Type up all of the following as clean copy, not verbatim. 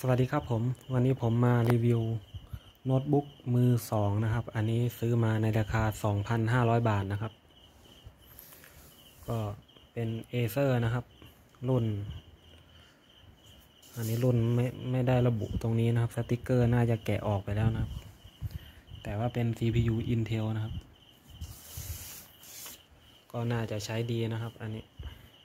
สวัสดีครับผมวันนี้ผมมารีวิวโน้ตบุ๊กมือสองนะครับอันนี้ซื้อมาในราคา 2,500 บาทนะครับก็เป็น Acer นะครับรุ่นอันนี้รุ่นไม่ได้ระบุตรงนี้นะครับสติกเกอร์น่าจะแกะออกไปแล้วนะครับแต่ว่าเป็น CPU Intel นะครับก็น่าจะใช้ดีนะครับอันนี้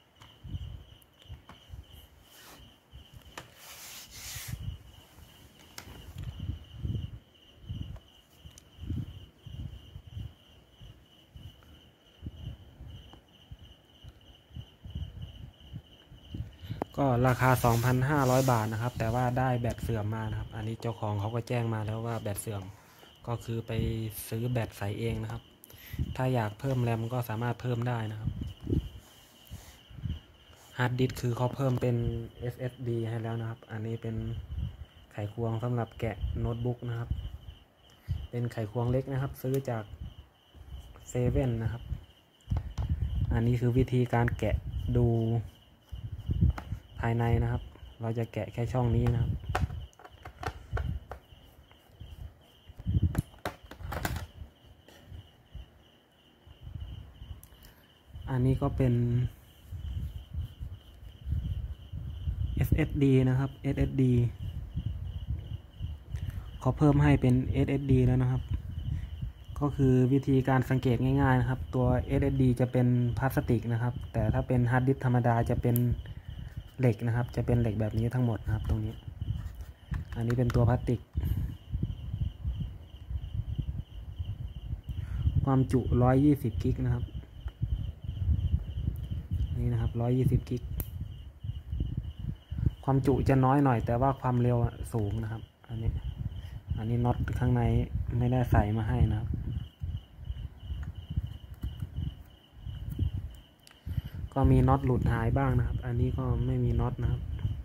ก็ราคา 2,500 บาทนะครับแต่ว่าได้แบตเสื่อมมานะครับอันนี้เจ้าของเขาก็แจ้งมาแล้วว่าแบตเสื่อมก็คือไปซื้อแบตใส่เองนะครับถ้าอยากเพิ่มแรมก็สามารถเพิ่มได้นะครับฮาร์ดดิสก์คือเขาเพิ่มเป็น SSD ให้แล้วนะครับอันนี้เป็นไขควงสำหรับแกะโน้ตบุ๊กนะครับเป็นไขควงเล็กนะครับซื้อจากเซเว่นนะครับอันนี้คือวิธีการแกะดูภายในนะครับเราจะแกะแค่ช่องนี้นะครับอันนี้ก็เป็น SSD นะครับ SSD เขาเพิ่มให้เป็น SSD แล้วนะครับก็คือวิธีการสังเกตง่ายๆนะครับตัว SSD จะเป็นพลาสติกนะครับแต่ถ้าเป็นฮาร์ดดิสก์ธรรมดาจะเป็นเหล็กนะครับจะเป็นเหล็กแบบนี้ทั้งหมดนะครับตรงนี้อันนี้เป็นตัวพลาสติกความจุ120กิกนะครับนี่นะครับ120กิกความจุจะน้อยหน่อยแต่ว่าความเร็วสูงนะครับอันนี้น็อตข้างในไม่ได้ใส่มาให้นะครับก็มีน็อตหลุดหายบ้างนะครับอันนี้ก็ไม่มีน็อตนะครับ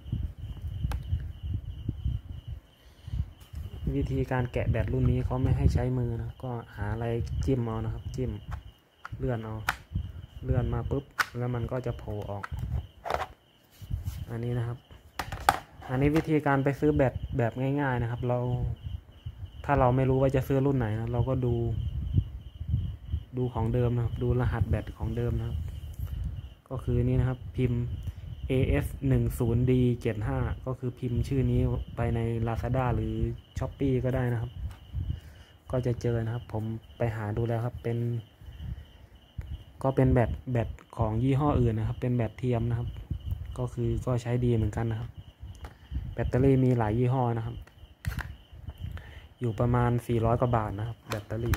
วิธีการแกะแบตรุ่นนี้เขาไม่ให้ใช้มือนะก็หาอะไรจิ้มเอานะครับจิ้มเลื่อนเอาเลื่อนมาปุ๊บแล้วมันก็จะโผล่ออกอันนี้นะครับอันนี้วิธีการไปซื้อแบตแบบง่ายๆนะครับถ้าเราไม่รู้ว่าจะซื้อรุ่นไหนนะเราก็ดูของเดิมนะครับดูรหัสแบตของเดิมนะครับก็คือนี่นะครับพิมพ์ AF10D75 ก็คือพิมพ์ชื่อนี้ไปใน Lazada หรือ Shopee ก็ได้นะครับก็จะเจอนะครับผมไปหาดูแล้วครับก็เป็นแบตของยี่ห้ออื่นนะครับเป็นแบตเทียมนะครับก็ใช้ดีเหมือนกันนะครับแบตเตอรี่มีหลายยี่ห้อนะครับอยู่ประมาณ400กว่าบาทนะครับแบตเตอรี่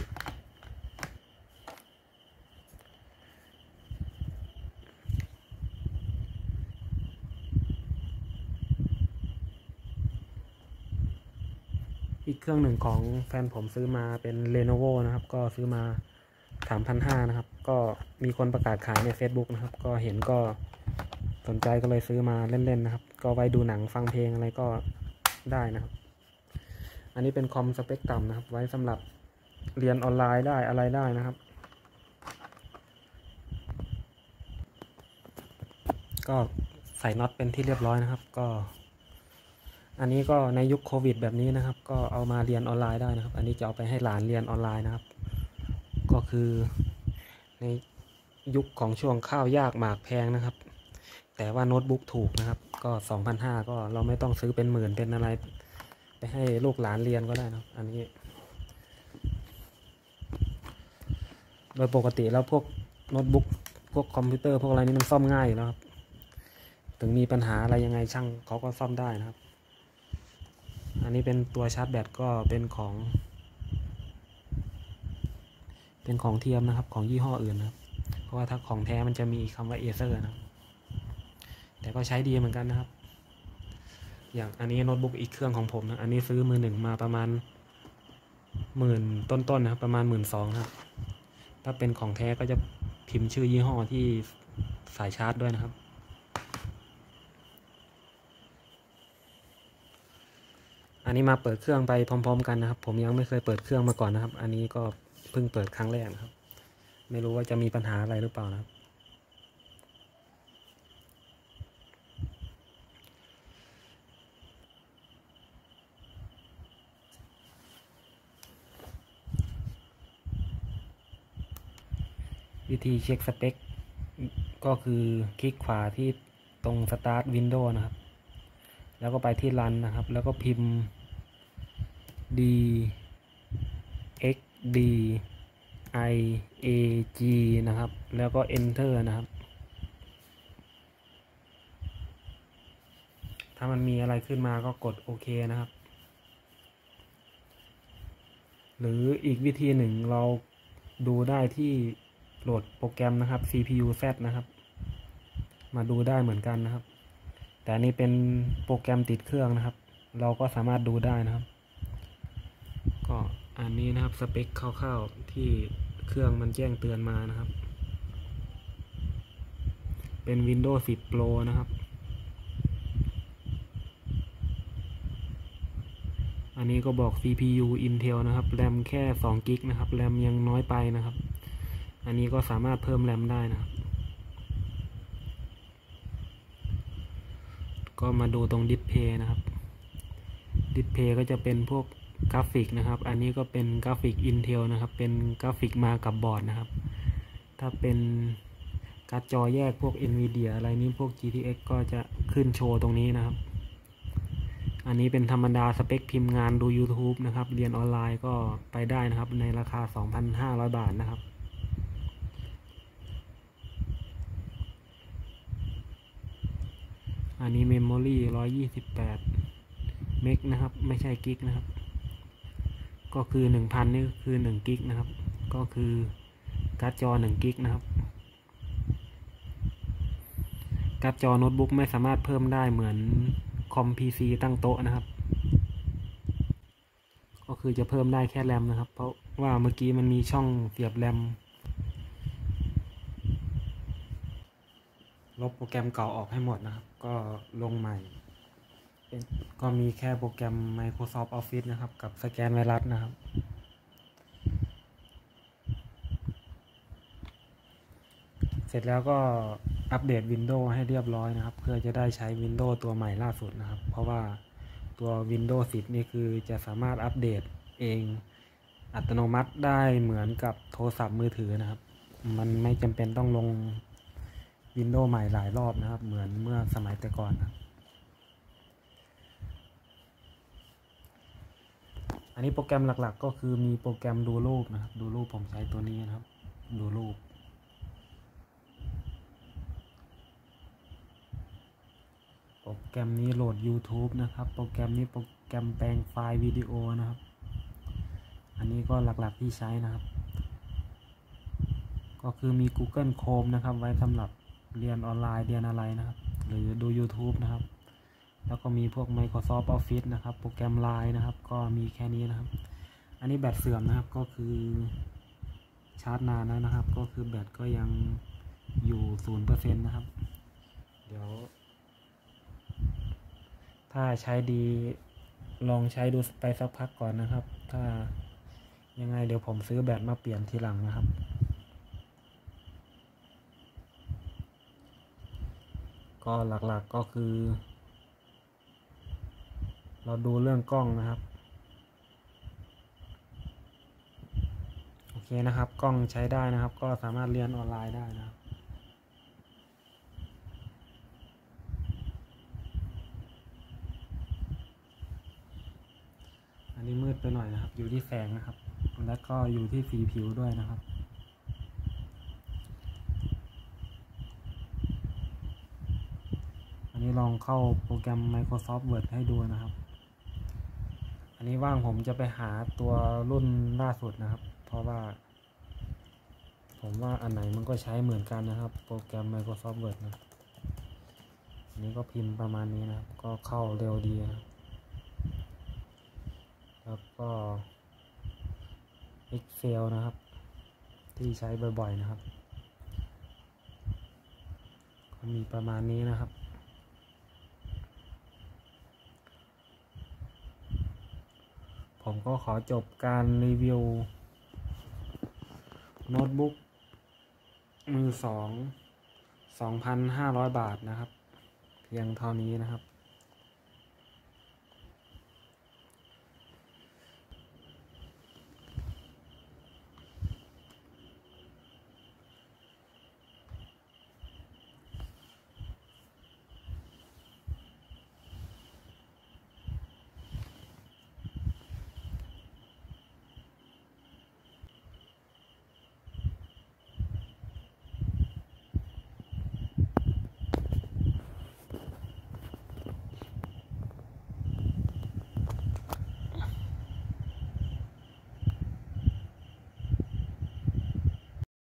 อีกเครื่องหนึ่งของแฟนผมซื้อมาเป็น Lenovo นะครับก็ซื้อมา 3,500 นะครับก็มีคนประกาศขายใน Facebook นะครับก็เห็นก็สนใจก็เลยซื้อมาเล่นๆนะครับก็ไว้ดูหนังฟังเพลงอะไรก็ได้นะครับอันนี้เป็นคอมสเปคต่ำนะครับไว้สำหรับเรียนออนไลน์ได้อะไรได้นะครับก็ใส่น็อตเป็นที่เรียบร้อยนะครับก็อันนี้ก็ในยุคโควิดแบบนี้นะครับก็เอามาเรียนออนไลน์ได้นะครับอันนี้จะเอาไปให้หลานเรียนออนไลน์นะครับก็คือในยุคของช่วงข้าวยากหมากแพงนะครับแต่ว่าโน้ตบุ๊กถูกนะครับก็ 2,500 ก็เราไม่ต้องซื้อเป็นหมื่นเป็นอะไรไปให้ลูกหลานเรียนก็ได้นะครับอันนี้โดยปกติแล้วพวกโน้ตบุ๊กพวกคอมพิวเตอร์พวกอะไรนี้มันซ่อมง่ายอยู่แล้วครับถึงมีปัญหาอะไรยังไงช่างเขาก็ซ่อมได้นะครับอันนี้เป็นตัวชาร์จแบตก็เป็นของเทียมนะครับของยี่ห้ออื่นนะครับเพราะว่าถ้าของแท้มันจะมีคำว่า Acer นะครับแต่ก็ใช้ดีเหมือนกันนะครับอย่างอันนี้โน้ตบุ๊กอีกเครื่องของผมนะอันนี้ซื้อมือหนึ่งมาประมาณ10,000ต้นๆนะครับประมาณ12,000นะครับถ้าเป็นของแท้ก็จะพิมพ์ชื่อยี่ห้อที่สายชาร์จด้วยนะครับอันนี้มาเปิดเครื่องไปพร้อมๆกันนะครับผมยังไม่เคยเปิดเครื่องมาก่อนนะครับอันนี้ก็เพิ่งเปิดครั้งแรกนะครับไม่รู้ว่าจะมีปัญหาอะไรหรือเปล่านะครับวิธีเช็คสเปคก็คือคลิกขวาที่ตรง Start Windows นะครับ แล้วก็ไปที่ Run นะครับ แล้วก็พิมพ์ d x d i a g นะครับ แล้วก็ Enter นะครับ ถ้ามันมีอะไรขึ้นมาก็กดโอเคนะครับ หรืออีกวิธีหนึ่งเราดูได้ที่โหลดโปรแกรมนะครับ CPU Z นะครับ มาดูได้เหมือนกันนะครับ แต่นี่เป็นโปรแกรมติดเครื่องนะครับ เราก็สามารถดูได้นะครับ ก็อันนี้นะครับสเปคคร่าวๆที่เครื่องมันแจ้งเตือนมานะครับ เป็น Windows 10 Pro นะครับ อันนี้ก็บอก CPU Intel นะครับแรมแค่2 กิกนะครับแรมยังน้อยไปนะครับ อันนี้ก็สามารถเพิ่มแรมได้นะครับ ก็มาดูตรงดิสเพย์นะครับดิสเพย์ก็จะเป็นพวกกราฟิกนะครับอันนี้ก็เป็นกราฟิก Intel นะครับเป็นกราฟิกมากับบอร์ดนะครับถ้าเป็นการ์ดจอแยกพวก Nvidia อะไรนี้พวก GTX ก็จะขึ้นโชว์ตรงนี้นะครับอันนี้เป็นธรรมดาสเปคพิมพ์งานดู YouTube นะครับเรียนออนไลน์ก็ไปได้นะครับในราคา 2,500 บาทนะครับอันนี้ Memory 128 เมกนะครับไม่ใช่กิกนะครับก็คือ 1,000 นี่คือ1กิกนะครับก็คือการ์ดจอ1กิกนะครับการ์ดจอโน้ตบุ๊กไม่สามารถเพิ่มได้เหมือนคอม PC ตั้งโต๊ะนะครับก็คือจะเพิ่มได้แค่แรมนะครับเพราะว่าเมื่อกี้มันมีช่องเสียบแรมลบโปรแกรมเก่าออกให้หมดนะครับก็ลงใหม่ก็มีแค่โปรแกรม Microsoft Office นะครับกับสแกนไวรัสนะครับเสร็จแล้วก็อัปเดต Windows ให้เรียบร้อยนะครับเพื่อจะได้ใช้ Windows ตัวใหม่ล่าสุดนะครับเพราะว่าตัว Windows 10 นี่คือจะสามารถอัปเดตเองอัตโนมัติได้เหมือนกับโทรศัพท์มือถือนะครับมันไม่จำเป็นต้องลง Windows ใหม่หลายรอบนะครับเหมือนเมื่อสมัยแต่ก่อนนะอันนี้โปรแกรมหลักๆก็คือมีโปรแกรมดูรูปนะครับดูรูปผมใช้ตัวนี้นะครับดูรูปโปรแกรมนี้โหลด YouTube นะครับโปรแกรมนี้โปรแกรมแปลงไฟล์วิดีโอนะครับอันนี้ก็หลักๆที่ใช้นะครับก็คือมี Google Chrome นะครับไว้สำหรับเรียนออนไลน์เรียนอะไรนะครับหรือดู YouTube นะครับแล้วก็มีพวก Microsoft Office นะครับโปรแกรม Line นะครับก็มีแค่นี้นะครับอันนี้แบตเสื่อมนะครับก็คือชาร์จนานแล้วนะครับก็คือแบตก็ยังอยู่ 0% นะครับเดี๋ยวถ้าใช้ดีลองใช้ดูไปสักพักก่อนนะครับถ้ายังไงเดี๋ยวผมซื้อแบตมาเปลี่ยนทีหลังนะครับก็หลักๆก็คือเราดูเรื่องกล้องนะครับโอเคนะครับกล้องใช้ได้นะครับก็สามารถเรียนออนไลน์ได้นะครับอันนี้มืดไปหน่อยนะครับอยู่ที่แสงนะครับและก็อยู่ที่สีผิวด้วยนะครับอันนี้ลองเข้าโปรแกรม Microsoft Word ให้ดูนะครับอันนี้ว่างผมจะไปหาตัวรุ่นล่าสุดนะครับเพราะว่าผมว่าอันไหนมันก็ใช้เหมือนกันนะครับโปรแกรม Microsoft Word นะอันนี้ก็พิมพ์ประมาณนี้นะครับก็เข้าเร็วดีนะแล้วก็ Excel นะครับที่ใช้บ่อยๆนะครับก็มีประมาณนี้นะครับผมก็ขอจบการรีวิวโน้ตบุ๊กมือ2 2,500 บาทนะครับเพียงเท่านี้นะครับ